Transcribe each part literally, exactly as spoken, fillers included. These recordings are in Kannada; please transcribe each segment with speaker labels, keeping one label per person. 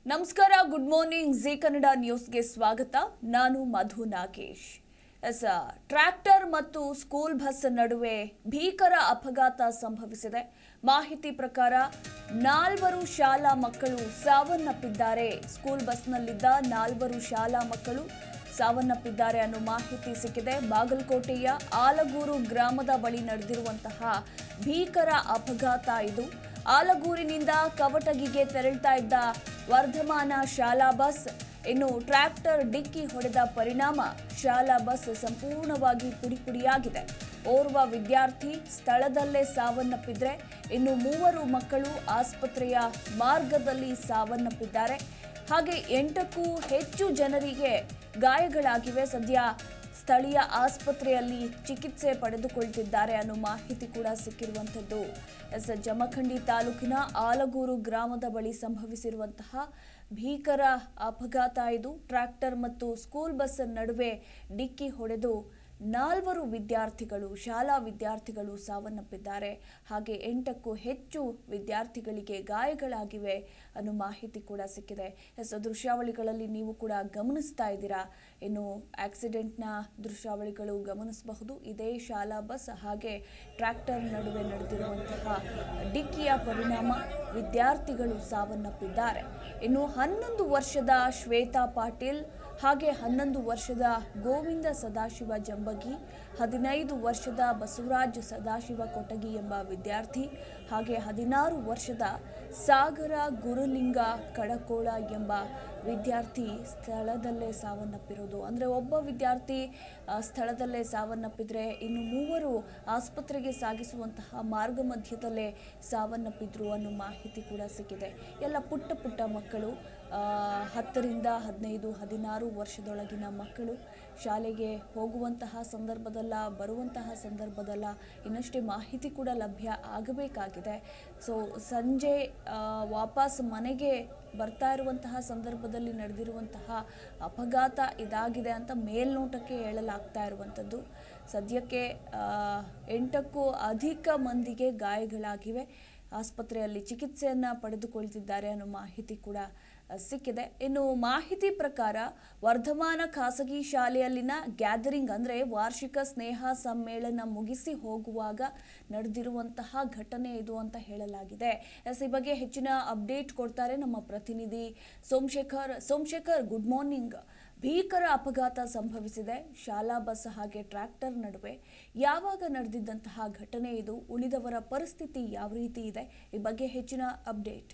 Speaker 1: ನಮಸ್ಕಾರ, ಗುಡ್ ಮಾರ್ನಿಂಗ್. ಜಿ ಕನ್ನಡ ನ್ಯೂಸ್ಗೆ ಸ್ವಾಗತ. ನಾನು ಮಧು ನಾಗೇಶ್. ಎಸ್ ಟ್ರ್ಯಾಕ್ಟರ್ ಮತ್ತು ಸ್ಕೂಲ್ ಬಸ್ ನಡುವೆ ಭೀಕರ ಅಪಘಾತ ಸಂಭವಿಸಿದೆ. ಮಾಹಿತಿ ಪ್ರಕಾರ ನಾಲ್ವರು ಶಾಲಾ ಮಕ್ಕಳು ಸಾವನ್ನಪ್ಪಿದ್ದಾರೆ. ಸ್ಕೂಲ್ ಬಸ್ನಲ್ಲಿದ್ದ ನಾಲ್ವರು ಶಾಲಾ ಮಕ್ಕಳು ಸಾವನ್ನಪ್ಪಿದ್ದಾರೆ ಅನ್ನೋ ಮಾಹಿತಿ ಸಿಕ್ಕಿದೆ. ಬಾಗಲಕೋಟೆಯ ಆಲಗೂರು ಗ್ರಾಮದ ಬಳಿ ನಡೆದಿರುವಂತಹ ಭೀಕರ ಅಪಘಾತ ಇದು. ಆಲಗೂರಿನಿಂದ ಕವಟಗಿಗೆ ತೆರಳ್ತಾ ಇದ್ದ ವರ್ಧಮಾನ ಶಾಲಾ ಬಸ್ ಇನ್ನು ಟ್ರ್ಯಾಕ್ಟರ್ ಡಿಕ್ಕಿ ಹೊಡೆದ ಪರಿಣಾಮ ಶಾಲಾ ಬಸ್ ಸಂಪೂರ್ಣವಾಗಿ ಪುಡಿಪುಡಿಯಾಗಿದೆ. ಓರ್ವ ವಿದ್ಯಾರ್ಥಿ ಸ್ಥಳದಲ್ಲೇ ಸಾವನ್ನಪ್ಪಿದ್ರೆ ಇನ್ನು ಮೂವರು ಮಕ್ಕಳು ಆಸ್ಪತ್ರೆಯ ಮಾರ್ಗದಲ್ಲಿ ಸಾವನ್ನಪ್ಪಿದ್ದಾರೆ. ಹಾಗೆ ಎಂಟಕ್ಕೂ ಹೆಚ್ಚು ಜನರಿಗೆ ಗಾಯಗಳಾಗಿವೆ. ಸದ್ಯ ಸ್ಥಳೀಯ ಆಸ್ಪತ್ರೆಯಲ್ಲಿ ಚಿಕಿತ್ಸೆ ಪಡೆದುಕೊಳ್ತಿದ್ದಾರೆ ಅನ್ನೋ ಮಾಹಿತಿ ಕೂಡ ಸಿಕ್ಕಿರುವಂಥದ್ದು. ಎಸ್ ಜಮಖಂಡಿ ತಾಲೂಕಿನ ಆಲಗೂರು ಗ್ರಾಮದ ಬಳಿ ಸಂಭವಿಸಿರುವಂತಹ ಭೀಕರ ಅಪಘಾತ ಇದು. ಟ್ರ್ಯಾಕ್ಟರ್ ಮತ್ತು ಸ್ಕೂಲ್ ಬಸ್ ನಡುವೆ ಡಿಕ್ಕಿ ಹೊಡೆದು ನಾಲ್ವರು ವಿದ್ಯಾರ್ಥಿಗಳು ಶಾಲಾ ವಿದ್ಯಾರ್ಥಿಗಳು ಸಾವನ್ನಪ್ಪಿದ್ದಾರೆ. ಹಾಗೆ ಎಂಟಕ್ಕೂ ಹೆಚ್ಚು ವಿದ್ಯಾರ್ಥಿಗಳಿಗೆ ಗಾಯಗಳಾಗಿವೆ ಅನ್ನೋ ಮಾಹಿತಿ ಕೂಡ ಸಿಕ್ಕಿದೆ. ಎಸ್ ದೃಶ್ಯಾವಳಿಗಳಲ್ಲಿ ನೀವು ಕೂಡ ಗಮನಿಸ್ತಾ ಇದ್ದೀರಾ. ಇನ್ನು ಆಕ್ಸಿಡೆಂಟ್ನ ದೃಶ್ಯಾವಳಿಗಳು ಗಮನಿಸಬಹುದು. ಇದೇ ಶಾಲಾ ಬಸ್ ಹಾಗೆ ಟ್ರ್ಯಾಕ್ಟರ್ ನಡುವೆ ನಡೆದಿರುವಂತಹ ಡಿಕ್ಕಿಯ ಪರಿಣಾಮ ವಿದ್ಯಾರ್ಥಿಗಳು ಸಾವನ್ನಪ್ಪಿದ್ದಾರೆ. ಇನ್ನು ಹನ್ನೊಂದು ವರ್ಷದ ಶ್ವೇತಾ ಪಾಟೀಲ್ ಹಾಗೆ ಹನ್ನೊಂದು ವರ್ಷದ ಗೋವಿಂದ ಸದಾಶಿವ ಜಂಬಗಿ, ಹದಿನೈದು ವರ್ಷದ ಬಸವರಾಜ್ ಸದಾಶಿವ ಕೊಟಗಿ ಎಂಬ ವಿದ್ಯಾರ್ಥಿ ಹಾಗೆ ಹದಿನಾರು ವರ್ಷದ ಸಾಗರ ಗುರುಲಿಂಗ ಕಡಕೋಳ ಎಂಬ ವಿದ್ಯಾರ್ಥಿ ಸ್ಥಳದಲ್ಲೇ ಸಾವನ್ನಪ್ಪಿರೋದು. ಅಂದರೆ ಒಬ್ಬ ವಿದ್ಯಾರ್ಥಿ ಸ್ಥಳದಲ್ಲೇ ಸಾವನ್ನಪ್ಪಿದ್ರೆ ಇನ್ನು ಮೂವರು ಆಸ್ಪತ್ರೆಗೆ ಸಾಗಿಸುವಂತಹ ಮಾರ್ಗ ಮಧ್ಯದಲ್ಲೇ ಸಾವನ್ನಪ್ಪಿದ್ರು ಅನ್ನೋ ಮಾಹಿತಿ ಕೂಡ ಸಿಕ್ಕಿದೆ. ಎಲ್ಲ ಪುಟ್ಟ ಪುಟ್ಟ ಮಕ್ಕಳು, ಹತ್ತರಿಂದ ಹದಿನೈದು ಹದಿನಾರು ವರ್ಷದೊಳಗಿನ ಮಕ್ಕಳು ಶಾಲೆಗೆ ಹೋಗುವಂತಹ ಸಂದರ್ಭದಲ್ಲ ಬರುವಂತಹ ಸಂದರ್ಭದಲ್ಲ ಇನ್ನಷ್ಟೇ ಮಾಹಿತಿ ಕೂಡ ಲಭ್ಯ ಆಗಬೇಕಾಗಿದೆ. ಸೊ ಸಂಜೆ ವಾಪಸ್ ಮನೆಗೆ ಬರ್ತಾ ಇರುವಂತಹ ಸಂದರ್ಭದಲ್ಲಿ ನಡೆದಿರುವಂತಹ ಅಪಘಾತ ಇದಾಗಿದೆ ಅಂತ ಮೇಲ್ನೋಟಕ್ಕೆ ಹೇಳಲಾಗ್ತಾ ಇರುವಂಥದ್ದು. ಸದ್ಯಕ್ಕೆ ಎಂಟಕ್ಕೂ ಅಧಿಕ ಮಂದಿಗೆ ಗಾಯಗಳಾಗಿವೆ. ಆಸ್ಪತ್ರೆಯಲ್ಲಿ ಚಿಕಿತ್ಸೆಯನ್ನು ಪಡೆದುಕೊಳ್ತಿದ್ದಾರೆ ಅನ್ನೋ ಮಾಹಿತಿ ಕೂಡ ಸಿಕ್ಕಿದೆ. ಇನ್ನು ಮಾಹಿತಿ ಪ್ರಕಾರ ವರ್ಧಮಾನ ಖಾಸಗಿ ಶಾಲೆಯಲ್ಲಿನ ಗ್ಯಾದರಿಂಗ್ ಅಂದರೆ ವಾರ್ಷಿಕ ಸ್ನೇಹ ಸಮ್ಮೇಳನ ಮುಗಿಸಿ ಹೋಗುವಾಗ ನಡೆದಿರುವಂತಹ ಘಟನೆ ಇದು ಅಂತ ಹೇಳಲಾಗಿದೆ. ಎಸ್ ಈ ಬಗ್ಗೆ ಹೆಚ್ಚಿನ ಅಪ್ಡೇಟ್ ಕೊಡ್ತಾರೆ ನಮ್ಮ ಪ್ರತಿನಿಧಿ ಸೋಮಶೇಖರ್. Somashekar, good morning. ಭೀಕರ ಅಪಘಾತ ಸಂಭವಿಸಿದೆ ಶಾಲಾ ಬಸ್ ಹಾಗೆ ಟ್ರ್ಯಾಕ್ಟರ್ ನಡುವೆ. ಯಾವಾಗ ನಡೆದಿದ್ದಂತಹ ಘಟನೆ ಇದು? ಉಳಿದವರ ಪರಿಸ್ಥಿತಿ ಯಾವ ರೀತಿ ಇದೆ? ಈ ಬಗ್ಗೆ ಹೆಚ್ಚಿನ ಅಪ್ಡೇಟ್.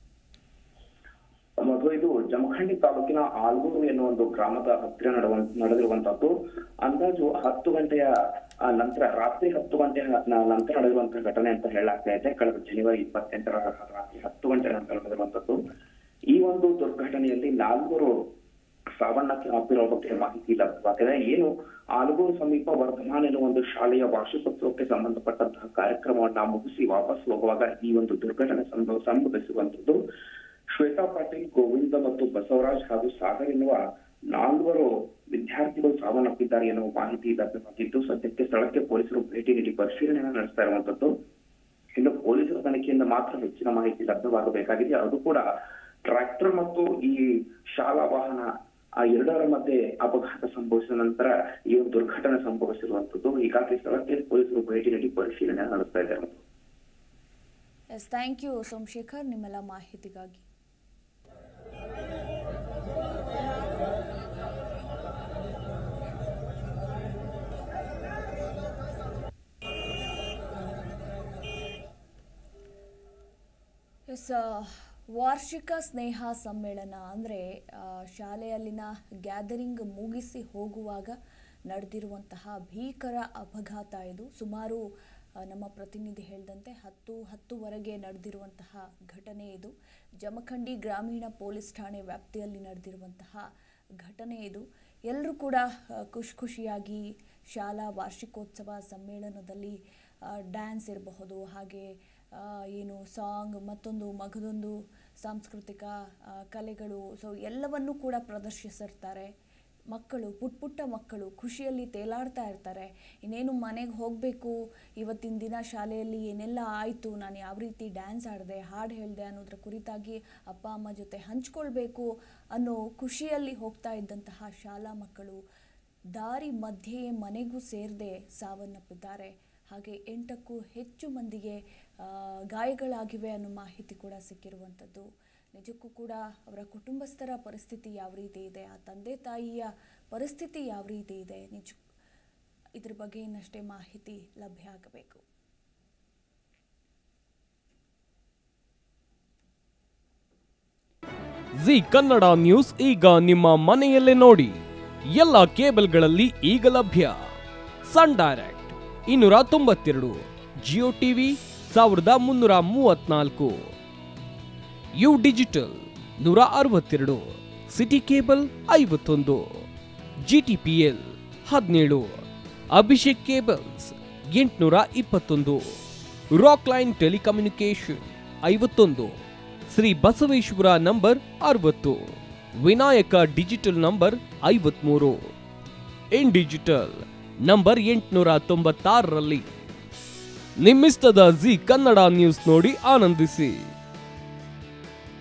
Speaker 2: ಮಧು, ಇದು ಜಮಖಂಡಿ ತಾಲೂಕಿನ ಆಲ್ಗೂರು ಎನ್ನುವ ಒಂದು ಗ್ರಾಮದ ಹತ್ತಿರ ನಡುವ ನಡೆದಿರುವಂತದ್ದು. ಅಂದಾಜು ಹತ್ತು ಗಂಟೆಯ ನಂತರ ರಾತ್ರಿ ಹತ್ತು ಗಂಟೆಯ ನಂತರ ನಡೆದಿರುವಂತಹ ಘಟನೆ ಅಂತ ಹೇಳಲಾಗ್ತಾ ಇದೆ. ಕಳೆದ ಜನವರಿ ಇಪ್ಪತ್ತೆಂಟರ ರಾತ್ರಿ ಹತ್ತು ಗಂಟೆ ನಂತರ ನಡೆದಿರುವಂತದ್ದು. ಈ ಒಂದು ದುರ್ಘಟನೆಯಲ್ಲಿ ನಾಲ್ವರು ಸಾವನ್ನಪ್ಪಿರುವ ಬಗ್ಗೆ ಮಾಹಿತಿ ಲಭ್ಯವಾಗಿದೆ. ಏನು ಆಲಗೂರು ಸಮೀಪ ವರ್ಧಮಾನ್ ಎನ್ನುವ ಒಂದು ಶಾಲೆಯ ವಾರ್ಷಿಕೋತ್ಸವಕ್ಕೆ ಸಂಬಂಧಪಟ್ಟಂತಹ ಕಾರ್ಯಕ್ರಮವನ್ನ ಮುಗಿಸಿ ವಾಪಸ್ ಹೋಗುವಾಗ ಈ ಒಂದು ದುರ್ಘಟನೆ ಸಂಭವ ಸಂಭವಿಸಿರುವಂತದ್ದು. ಶ್ವೇತಾ ಪಾಟೀಲ್, ಗೋವಿಂದ ಮತ್ತು ಬಸವರಾಜ್ ಹಾಗೂ ಸಾಗರ್ ಎನ್ನುವ ನಾಲ್ವರು ವಿದ್ಯಾರ್ಥಿಗಳು ಸಾವನ್ನಪ್ಪಿದ್ದಾರೆ ಎನ್ನುವ ಮಾಹಿತಿ ಲಭ್ಯವಾಗಿದ್ದು ಸದ್ಯಕ್ಕೆ ಸ್ಥಳಕ್ಕೆ ಪೊಲೀಸರು ಭೇಟಿ ನೀಡಿ ಪರಿಶೀಲನೆಯನ್ನು ನಡೆಸ್ತಾ ಇರುವಂತದ್ದು. ಇನ್ನು ಪೊಲೀಸರ ತನಿಖೆಯಿಂದ ಮಾತ್ರ ಹೆಚ್ಚಿನ ಮಾಹಿತಿ ಲಭ್ಯವಾಗಬೇಕಾಗಿದೆ. ಅದು ಕೂಡ ಟ್ರ್ಯಾಕ್ಟರ್ ಮತ್ತು ಈ ಶಾಲಾ ವಾಹನ ಆ ಎರಡರ ಮಧ್ಯೆ ಅಪಘಾತ ಸಂಭವಿಸಿದ ನಂತರ ಈ ಒಂದು ದುರ್ಘಟನೆ ಸಂಭವಿಸಿರುವಂತದ್ದು. ಹೀಗಾಗಿ ಸ್ಥಳಕ್ಕೆ ಪೊಲೀಸರು ಭೇಟಿ ನೀಡಿ ಪರಿಶೀಲನೆ ನಡೆಸ್ತಾ ಇದ್ದಾರೆ.
Speaker 1: ಎಸ್ ಥ್ಯಾಂಕ್ ಯು ಸೋಮಶೇಖರ್ ನಿಮ್ಮೆಲ್ಲ ಮಾಹಿತಿಗಾಗಿ. ಎಸ್ ವಾರ್ಷಿಕ ಸ್ನೇಹ ಸಮ್ಮೇಳನ ಅಂದರೆ ಶಾಲೆಯಲ್ಲಿನ ಗ್ಯಾದರಿಂಗ್ ಮುಗಿಸಿ ಹೋಗುವಾಗ ನಡೆದಿರುವಂತಹ ಭೀಕರ ಅಪಘಾತ ಇದು. ಸುಮಾರು ನಮ್ಮ ಪ್ರತಿನಿಧಿ ಹೇಳಿದಂತೆ ಹತ್ತು ಹತ್ತುವರೆಗೆ ನಡೆದಿರುವಂತಹ ಘಟನೆ ಇದು. ಜಮಖಂಡಿ ಗ್ರಾಮೀಣ ಪೊಲೀಸ್ ಠಾಣೆ ವ್ಯಾಪ್ತಿಯಲ್ಲಿ ನಡೆದಿರುವಂತಹ ಘಟನೆ ಇದು. ಎಲ್ಲರೂ ಕೂಡ ಖುಷಿ ಖುಷಿಯಾಗಿ ಶಾಲಾ ವಾರ್ಷಿಕೋತ್ಸವ ಸಮ್ಮೇಳನದಲ್ಲಿ ಡ್ಯಾನ್ಸ್ ಇರಬಹುದು, ಹಾಗೆ ಏನು ಸಾಂಗ್ ಮತ್ತೊಂದು ಮಗದೊಂದು ಸಾಂಸ್ಕೃತಿಕ ಕಲೆಗಳು ಸೊ ಎಲ್ಲವನ್ನೂ ಕೂಡ ಪ್ರದರ್ಶಿಸಿರ್ತಾರೆ. ಮಕ್ಕಳು ಪುಟ್ಟ ಪುಟ್ಟ ಮಕ್ಕಳು ಖುಷಿಯಲ್ಲಿ ತೇಲಾಡ್ತಾ ಇರ್ತಾರೆ. ಇನ್ನೇನು ಮನೆಗೆ ಹೋಗಬೇಕು, ಇವತ್ತಿನ ದಿನ ಶಾಲೆಯಲ್ಲಿ ಏನೆಲ್ಲ ಆಯಿತು, ನಾನು ಯಾವ ರೀತಿ ಡ್ಯಾನ್ಸ್ ಆಡಿದೆ, ಹಾಡು ಹೇಳಿದೆ ಅನ್ನೋದ್ರ ಕುರಿತಾಗಿ ಅಪ್ಪ ಅಮ್ಮ ಜೊತೆ ಹಂಚ್ಕೊಳ್ಬೇಕು ಅನ್ನೋ ಖುಷಿಯಲ್ಲಿ ಹೋಗ್ತಾ ಇದ್ದಂತಹ ಶಾಲಾ ಮಕ್ಕಳು ದಾರಿ ಮಧ್ಯೆ ಮನೆಗೂ ಸೇರದೆ ಸಾವನ್ನಪ್ಪಿದ್ದಾರೆ. ಹಾಗೆ ಎಂಟಕ್ಕೂ ಹೆಚ್ಚು ಮಂದಿಗೆ ಗಾಯಗಳಾಗಿವೆ ಅನ್ನೋ ಮಾಹಿತಿ ಕೂಡ ಸಿಕ್ಕಿರುವಂಥದ್ದು. ನಿಜಕ್ಕೂ ಕೂಡ ಅವರ ಕುಟುಂಬಸ್ಥರ ಪರಿಸ್ಥಿತಿ ಯಾವ ರೀತಿ ಇದೆ, ಆ ತಂದೆ ತಾಯಿಯ ಪರಿಸ್ಥಿತಿ ಯಾವ ರೀತಿ ಇದೆ, ನಿಜ ಇದ್ರ ಬಗ್ಗೆ ಇನ್ನಷ್ಟೇ ಮಾಹಿತಿ ಲಭ್ಯ ಆಗಬೇಕು.
Speaker 3: ಜಿ ಕನ್ನಡ ನ್ಯೂಸ್ ಈಗ ನಿಮ್ಮ ಮನೆಯಲ್ಲೇ ನೋಡಿ. ಎಲ್ಲ ಕೇಬಲ್ಗಳಲ್ಲಿ ಈಗ ಲಭ್ಯ. ಸನ್ ಡೈರೆಕ್ಟ್ ಇನ್ನೂರ ತೊಂಬತ್ತೆರಡು, ಜಿಯೋ ಟಿವಿ ಸಾವಿರದ ಮುನ್ನೂರ ಮೂವತ್ನಾಲ್ಕು, ಯು ಡಿಜಿಟಲ್ ನೂರ ಅರವತ್ತೆರಡು, ಸಿಟಿ ಕೇಬಲ್ ಐವತ್ತೊಂದು, ಜಿಟಿಪಿಎಲ್ ಹದಿನೇಳು, ಅಭಿಷೇಕ್ ಕೇಬಲ್ಸ್ ಎಂಟುನೂರ ಇಪ್ಪತ್ತೊಂದು, ರಾಕ್ ಲೈನ್ ಟೆಲಿಕಮ್ಯುನಿಕೇಶನ್ ಐವತ್ತೊಂದು, ಶ್ರೀ ಬಸವೇಶ್ವರ ನಂಬರ್ ಅರವತ್ತು, ವಿನಾಯಕ ಡಿಜಿಟಲ್ ನಂಬರ್ ಐವತ್ಮೂರು, ಇನ್ ಡಿಜಿಟಲ್ ನಂಬರ್ ಎಂಟುನೂರ ತೊಂಬತ್ತಾರರಲ್ಲಿ. ನಿಮ್ಮಿಸ್ತದ ಜಿ ಕನ್ನಡ ನ್ಯೂಸ್ ನೋಡಿ ಆನಂದಿಸಿ.